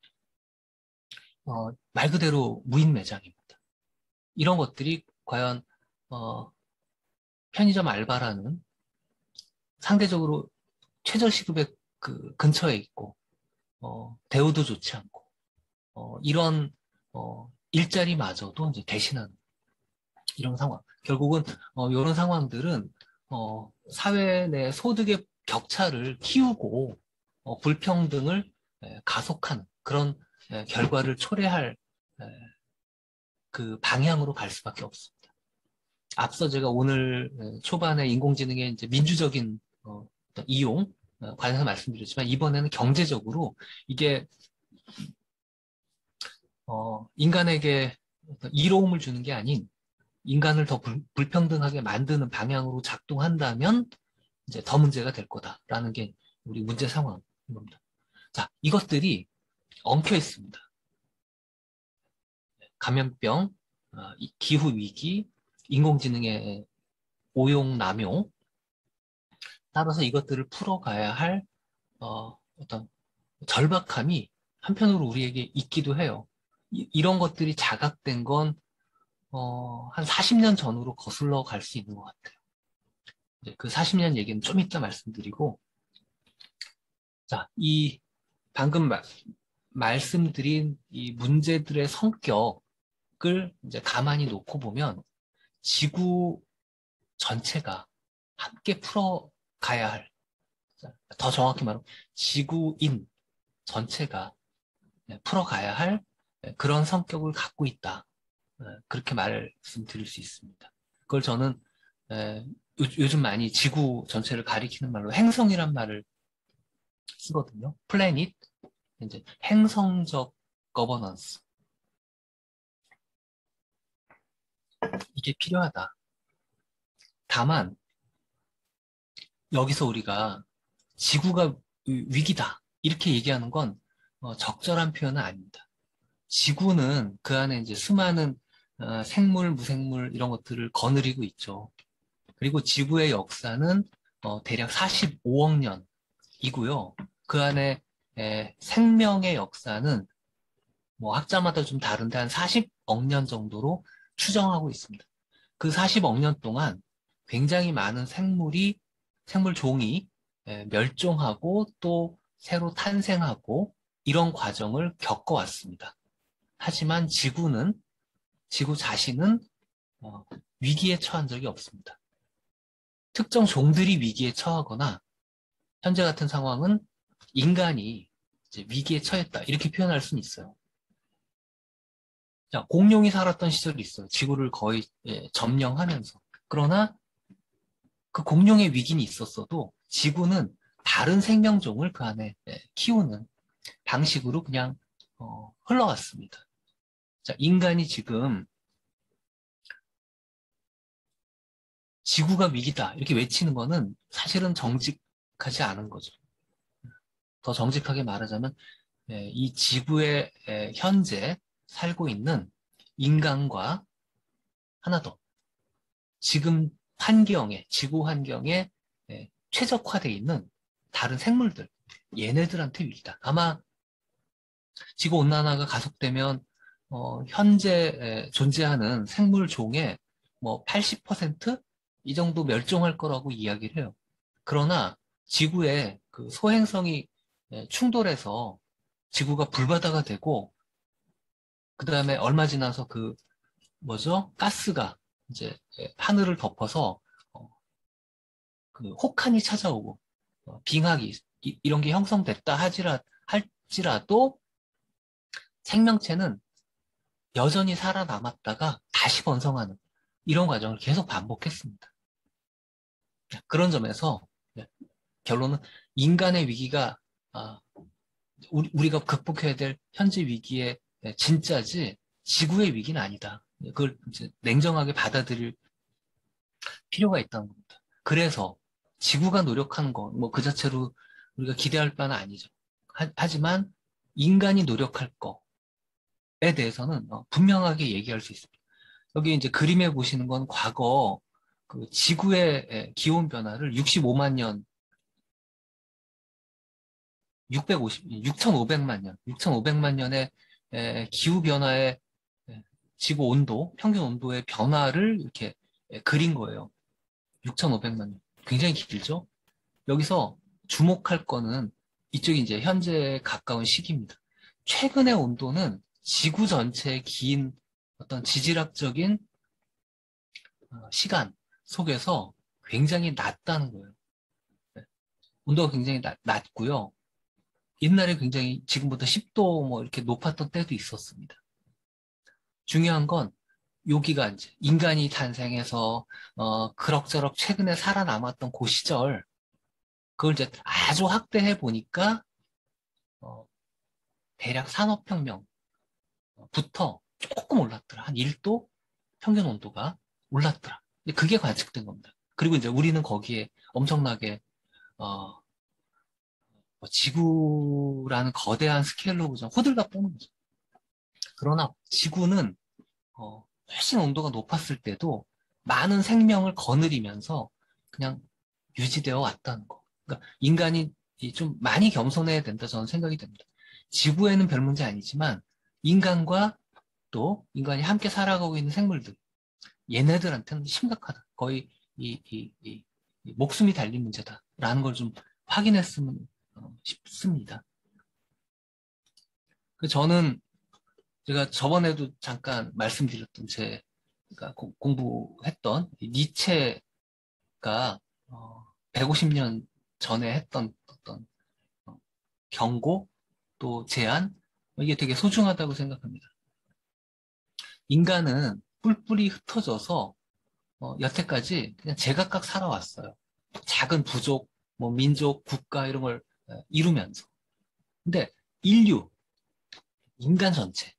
어, 말 그대로 무인 매장입니다. 이런 것들이 과연 어, 편의점 알바라는 상대적으로 최저시급의 그 근처에 있고 어, 대우도 좋지 않고 어, 이런 어, 일자리마저도 이제 대신하는 이런 상황. 결국은 어, 이런 상황들은 어, 사회 내 소득의 격차를 키우고 어, 불평등을 에, 가속하는 그런 에, 결과를 초래할 에, 그 방향으로 갈 수밖에 없습니다. 앞서 제가 오늘 에, 초반에 인공지능의 이제 민주적인 어, 어떤 이용 어, 관해서 말씀드렸지만 이번에는 경제적으로 이게 어, 인간에게 어떤 이로움을 주는 게 아닌 인간을 더 불, 불평등하게 만드는 방향으로 작동한다면 이제 더 문제가 될 거다라는 게 우리 문제 상황인 겁니다. 자, 이것들이 엉켜 있습니다. 감염병, 어, 기후 위기, 인공지능의 오용 남용, 따라서 이것들을 풀어가야 할 어, 어떤 절박함이 한편으로 우리에게 있기도 해요. 이, 이런 것들이 자각된 건 어, 한 사십 년 전으로 거슬러 갈 수 있는 것 같아요. 이제 그 사십 년 얘기는 좀 이따 말씀드리고, 자, 이 방금 마, 말씀드린 이 문제들의 성격을 이제 가만히 놓고 보면 지구 전체가 함께 풀어가야 할, 더 정확히 말하면 지구인 전체가 풀어가야 할 그런 성격을 갖고 있다. 그렇게 말씀드릴 수 있습니다. 그걸 저는 요, 요즘 많이 지구 전체를 가리키는 말로 행성이란 말을 쓰거든요. 플래닛, 이제 행성적 거버넌스. 이게 필요하다. 다만 여기서 우리가 지구가 위기다 이렇게 얘기하는 건 어, 적절한 표현은 아닙니다. 지구는 그 안에 이제 수많은 어, 생물, 무생물 이런 것들을 거느리고 있죠. 그리고 지구의 역사는 어, 대략 사십오억 년이고요. 그 안에 에, 생명의 역사는 뭐 학자마다 좀 다른데 한 사십억 년 정도로 추정하고 있습니다. 그 사십억 년 동안 굉장히 많은 생물이, 생물 종이 에, 멸종하고 또 새로 탄생하고 이런 과정을 겪어왔습니다. 하지만 지구는, 지구 자신은 어, 위기에 처한 적이 없습니다. 특정 종들이 위기에 처하거나 현재 같은 상황은 인간이 이제 위기에 처했다 이렇게 표현할 수는 있어요. 자, 공룡이 살았던 시절이 있어요. 지구를 거의 예, 점령하면서. 그러나 그 공룡의 위기는 있었어도 지구는 다른 생명종을 그 안에 예, 키우는 방식으로 그냥 어, 흘러갔습니다. 자, 인간이 지금 지구가 위기다 이렇게 외치는 거는 사실은 정직하지 않은 거죠. 더 정직하게 말하자면 예, 이 지구에 예, 현재 살고 있는 인간과 하나 더 지금 환경에 지구 환경에 예, 최적화되어 있는 다른 생물들 얘네들한테 위기다. 아마 지구 온난화가 가속되면 어, 현재 에, 존재하는 생물 종의 뭐 팔십 퍼센트 이 정도 멸종할 거라고 이야기를 해요. 그러나 지구의 그 소행성이 에, 충돌해서 지구가 불바다가 되고 그 다음에 얼마 지나서 그 뭐죠? 가스가 이제 에, 하늘을 덮어서 어, 그 혹한이 찾아오고 어, 빙하기 이, 이런 게 형성됐다 하지라 할지라도 생명체는 여전히 살아남았다가 다시 번성하는 이런 과정을 계속 반복했습니다. 그런 점에서 결론은 인간의 위기가 아, 우리가 극복해야 될 현재 위기의 진짜지 지구의 위기는 아니다. 그걸 이제 냉정하게 받아들일 필요가 있다는 겁니다. 그래서 지구가 노력하는 거, 뭐 그 자체로 우리가 기대할 바는 아니죠. 하, 하지만 인간이 노력할 거에 대해서는 어, 분명하게 얘기할 수 있습니다. 여기 이제 그림에 보시는 건 과거 그 지구의 기온 변화를 육십오만 년, 육백오십, 육천오백만 년, 육천오백만 년의 기후 변화의 지구 온도, 평균 온도의 변화를 이렇게 그린 거예요. 육천오백만 년. 굉장히 길죠? 여기서 주목할 거는 이쪽이 이제 현재에 가까운 시기입니다. 최근의 온도는 지구 전체의 긴 어떤 지질학적인 시간 속에서 굉장히 낮다는 거예요. 온도가 굉장히 낮, 낮고요. 옛날에 굉장히 지금보다 십 도 뭐 이렇게 높았던 때도 있었습니다. 중요한 건 여기가 이제 인간이 탄생해서 어, 그럭저럭 최근에 살아남았던 그 시절 그걸 이제 아주 확대해 보니까 어, 대략 산업혁명부터 조금 올랐더라. 한 일 도 평균 온도가 올랐더라. 그게 관측된 겁니다. 그리고 이제 우리는 거기에 엄청나게 어, 뭐 지구라는 거대한 스케일로 그냥 호들갑 떠는 거죠. 그러나 지구는 어, 훨씬 온도가 높았을 때도 많은 생명을 거느리면서 그냥 유지되어 왔다는 거. 그러니까 인간이 좀 많이 겸손해야 된다 저는 생각이 됩니다. 지구에는 별 문제 아니지만 인간과 또 인간이 함께 살아가고 있는 생물들, 얘네들한테는 심각하다. 거의 이, 이, 이, 이 목숨이 달린 문제다라는 걸 좀 확인했으면 어, 싶습니다. 그 저는 제가 저번에도 잠깐 말씀드렸던 제 그러니까 고- 공부했던 이 니체가 어, 백오십 년 전에 했던 어떤 어, 경고 또 제안 이게 되게 소중하다고 생각합니다. 인간은 뿔뿔이 흩어져서 어, 여태까지 그냥 제각각 살아왔어요. 작은 부족, 뭐 민족, 국가 이런 걸 어, 이루면서. 근데 인류, 인간 전체가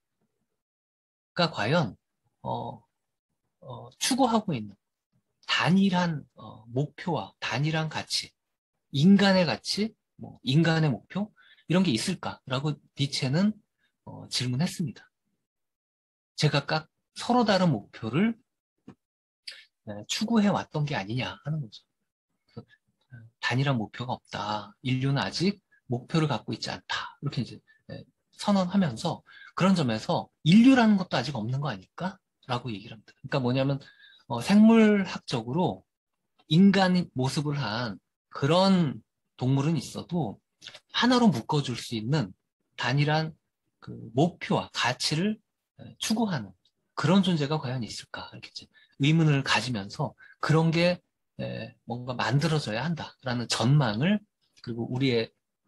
과연 어, 어, 추구하고 있는 단일한 어, 목표와 단일한 가치, 인간의 가치, 뭐 인간의 목표 이런 게 있을까라고 니체는 어, 질문했습니다. 제각각 서로 다른 목표를 네, 추구해 왔던 게 아니냐 하는 거죠. 그래서 단일한 목표가 없다. 인류는 아직 목표를 갖고 있지 않다. 이렇게 이제 네, 선언하면서 그런 점에서 인류라는 것도 아직 없는 거 아닐까? 라고 얘기를 합니다. 그러니까 뭐냐면 어, 생물학적으로 인간 모습을 한 그런 동물은 있어도 하나로 묶어줄 수 있는 단일한 그 목표와 가치를 에, 추구하는 그런 존재가 과연 있을까? 이렇게 이제 의문을 가지면서 그런 게 에, 뭔가 만들어져야 한다라는 전망을 그리고 우리의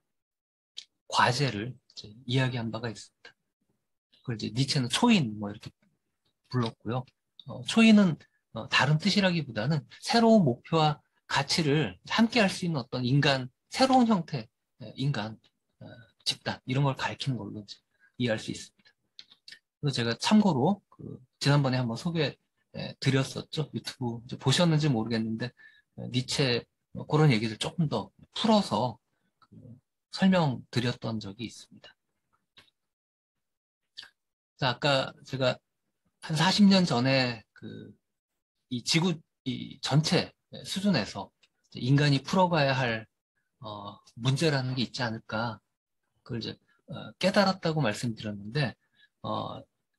과제를 이제 이야기한 바가 있습니다. 그걸 이제 니체는 초인 뭐 이렇게 불렀고요. 어, 초인은 어, 다른 뜻이라기보다는 새로운 목표와 가치를 함께 할 수 있는 어떤 인간, 새로운 형태, 예, 인간, 어, 집단, 이런 걸 가리키는 걸로 이제 이해할 수 있습니다. 그래서 제가 참고로, 그, 지난번에 한번 소개 예, 드렸었죠. 유튜브 이제 보셨는지 모르겠는데, 어, 니체 어, 그런 얘기를 조금 더 풀어서 그, 설명드렸던 적이 있습니다. 자, 아까 제가 한 사십 년 전에 그, 이 지구 이 전체 수준에서 인간이 풀어가야 할 어, 문제라는 게 있지 않을까 그걸 이제 어, 깨달았다고 말씀드렸는데 어,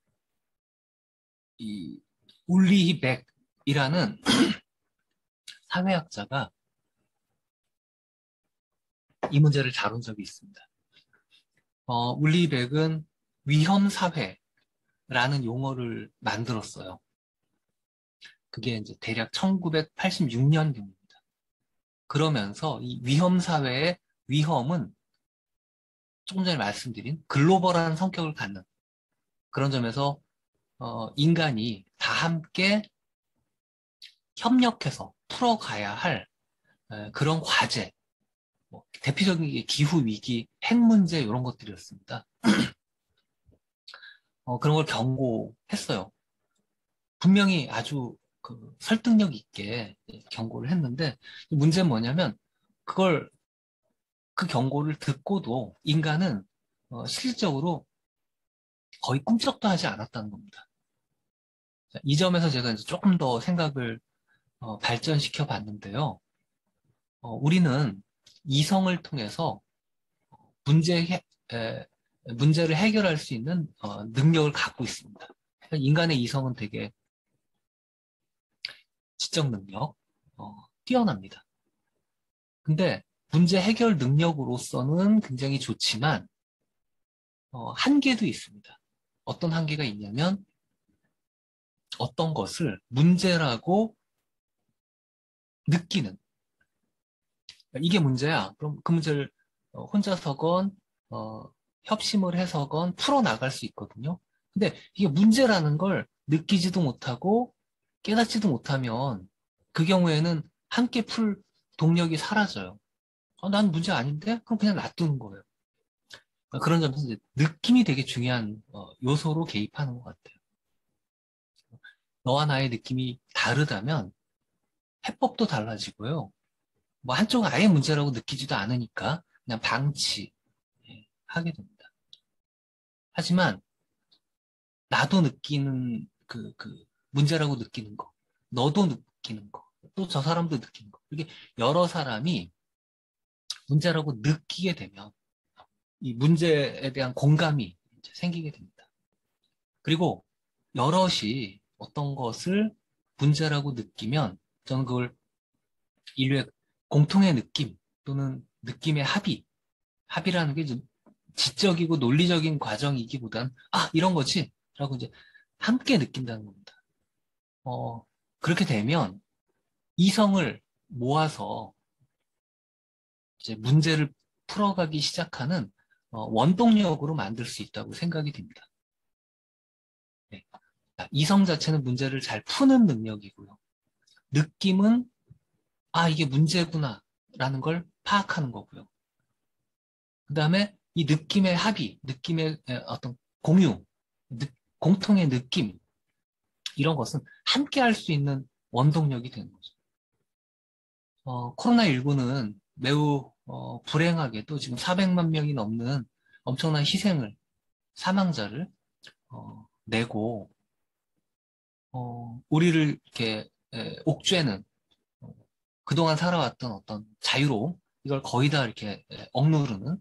이 울리히 백이라는 사회학자가 이 문제를 다룬 적이 있습니다. 어, 울리히 백은 위험 사회라는 용어를 만들었어요. 그게 이제 대략 천구백팔십육 년경입니다. 그러면서 이 위험 사회의 위험은 조금 전에 말씀드린 글로벌한 성격을 갖는 그런 점에서 어, 인간이 다 함께 협력해서 풀어가야 할 에, 그런 과제, 뭐, 대표적인 게 기후 위기, 핵 문제 이런 것들이었습니다. 어, 그런 걸 경고했어요. 분명히 아주 그 설득력 있게 경고를 했는데 문제는 뭐냐면 그걸 그 경고를 듣고도 인간은 어, 실질적으로 거의 꿈쩍도 하지 않았다는 겁니다. 자, 이 점에서 제가 이제 조금 더 생각을 어, 발전시켜 봤는데요. 어, 우리는 이성을 통해서 문제 해, 에, 문제를 해결할 수 있는 어, 능력을 갖고 있습니다. 인간의 이성은 되게 지적 능력 어, 뛰어납니다. 근데 문제 해결 능력으로서는 굉장히 좋지만 어, 한계도 있습니다. 어떤 한계가 있냐면 어떤 것을 문제라고 느끼는 이게 문제야. 그럼 그 문제를 어, 혼자서건 어, 협심을 해서건 풀어나갈 수 있거든요. 근데 이게 문제라는 걸 느끼지도 못하고 깨닫지도 못하면 그 경우에는 함께 풀 동력이 사라져요. 어, 난 문제 아닌데? 그럼 그냥 놔두는 거예요. 그러니까 그런 점에서 이제 느낌이 되게 중요한 어, 요소로 개입하는 것 같아요. 너와 나의 느낌이 다르다면 해법도 달라지고요. 뭐 한쪽은 아예 문제라고 느끼지도 않으니까 그냥 방치 하게 됩니다. 하지만 나도 느끼는 그, 그, 문제라고 느끼는 거, 너도 느끼는 거, 또 저 사람도 느끼는 거. 이게 여러 사람이 문제라고 느끼게 되면 이 문제에 대한 공감이 이제 생기게 됩니다. 그리고 여럿이 어떤 것을 문제라고 느끼면 저는 그걸 인류의 공통의 느낌 또는 느낌의 합의, 합의라는 게 좀 지적이고 논리적인 과정이기보단 아, 이런 거지 라고 이제 함께 느낀다는 겁니다. 어, 그렇게 되면 이성을 모아서 이제 문제를 풀어가기 시작하는 어, 원동력으로 만들 수 있다고 생각이 됩니다. 네. 이성 자체는 문제를 잘 푸는 능력이고요. 느낌은 아, 이게 문제구나 라는 걸 파악하는 거고요. 그 다음에 이 느낌의 합의, 느낌의 어떤 공유, 느, 공통의 느낌, 이런 것은 함께 할 수 있는 원동력이 되는 거죠. 어, 코로나십구는 매우 어, 불행하게도 지금 사백만 명이 넘는 엄청난 희생을, 사망자를 어, 내고 어, 우리를 이렇게 에, 옥죄는 어, 그동안 살아왔던 어떤 자유로움, 이걸 거의 다 이렇게 에, 억누르는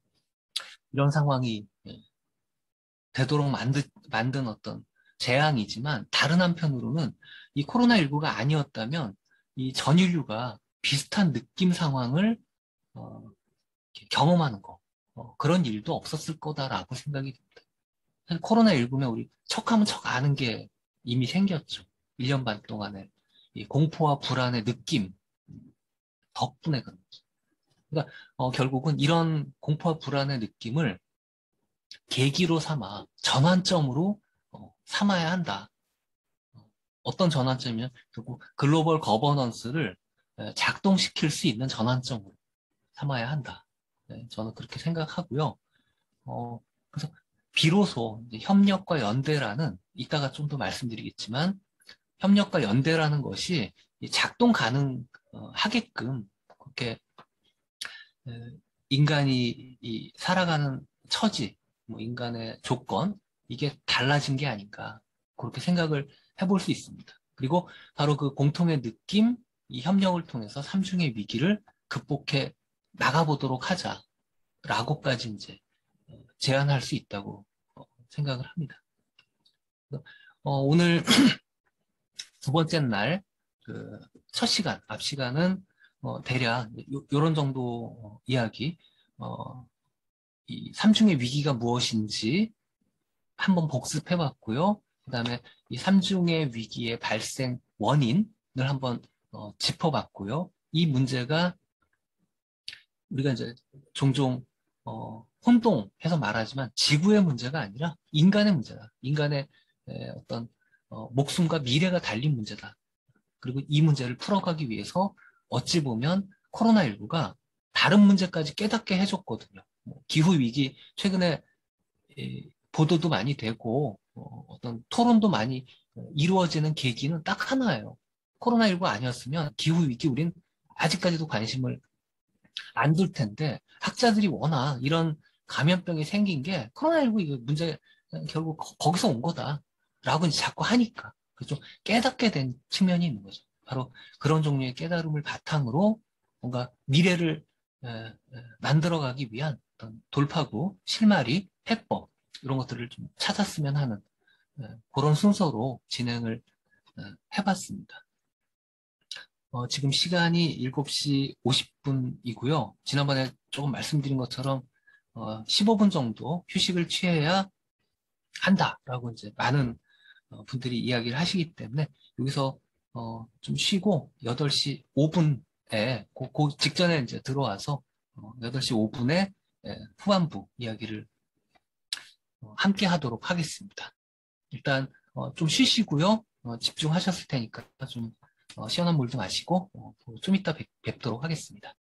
이런 상황이 에, 되도록 만드, 만든 어떤 재앙이지만 다른 한편으로는 이 코로나십구가 아니었다면 이 전 인류가 비슷한 느낌 상황을 어, 경험하는 거, 어, 그런 일도 없었을 거다라고 생각이 듭니다. 사실 코로나십구면 우리 척하면 척 아는 게 이미 생겼죠. 일 년 반 동안에 이 공포와 불안의 느낌 덕분에 그런 거죠. 그러니까 어, 결국은 이런 공포와 불안의 느낌을 계기로 삼아 전환점으로 어, 삼아야 한다. 어, 어떤 전환점이면 결국 글로벌 거버넌스를 에, 작동시킬 수 있는 전환점으로 삼아야 한다. 네, 저는 그렇게 생각하고요. 어, 그래서 비로소 이제 협력과 연대라는 이따가 좀 더 말씀드리겠지만 협력과 연대라는 것이 작동 가능하게끔 그렇게 에, 인간이 이 살아가는 처지, 뭐 인간의 조건, 이게 달라진 게 아닌가 그렇게 생각을 해볼 수 있습니다. 그리고 바로 그 공통의 느낌, 이 협력을 통해서 삼중의 위기를 극복해 나가보도록 하자라고까지 이제 제안할 수 있다고 어, 생각을 합니다. 어, 오늘 두 번째 날, 그, 첫 시간, 앞 시간은, 어, 대략, 요, 요런 정도 어, 이야기, 어, 이 삼중의 위기가 무엇인지 한번 복습해 봤고요. 그 다음에 이 삼중의 위기의 발생 원인을 한번 어, 짚어봤고요. 이 문제가 우리가 이제 종종 어, 혼동해서 말하지만 지구의 문제가 아니라 인간의 문제다. 인간의 에, 어떤 어, 목숨과 미래가 달린 문제다. 그리고 이 문제를 풀어가기 위해서 어찌 보면 코로나십구가 다른 문제까지 깨닫게 해줬거든요. 뭐 기후위기, 최근에 이, 보도도 많이 되고 어, 떤 토론도 많이 이루어지는 계기는 딱 하나예요. 코로나십구 아니었으면 기후위기 우린 아직까지도 관심을 안 둘 텐데 학자들이 워낙 이런 감염병이 생긴 게 코로나십구 이거 문제 결국 거- 거기서 온 거다라고 이제 자꾸 하니까 좀 깨닫게 된 측면이 있는 거죠. 바로 그런 종류의 깨달음을 바탕으로 뭔가 미래를 에, 에, 만들어가기 위한 어떤 돌파구, 실마리, 해법 이런 것들을 좀 찾았으면 하는 에, 그런 순서로 진행을 에, 해봤습니다. 어, 지금 시간이 일곱 시 오십 분이고요. 지난번에 조금 말씀드린 것처럼 어, 십오 분 정도 휴식을 취해야 한다라고 이제 많은 어, 분들이 이야기를 하시기 때문에 여기서 어, 좀 쉬고 여덟 시 오 분에 그, 그 직전에 이제 들어와서 어, 여덟 시 오 분에 예, 후반부 이야기를 어, 함께 하도록 하겠습니다. 일단 어, 좀 쉬시고요. 어, 집중하셨을 테니까 좀 어, 시원한 물 좀 마시고 어, 좀 이따 뵙, 뵙도록 하겠습니다.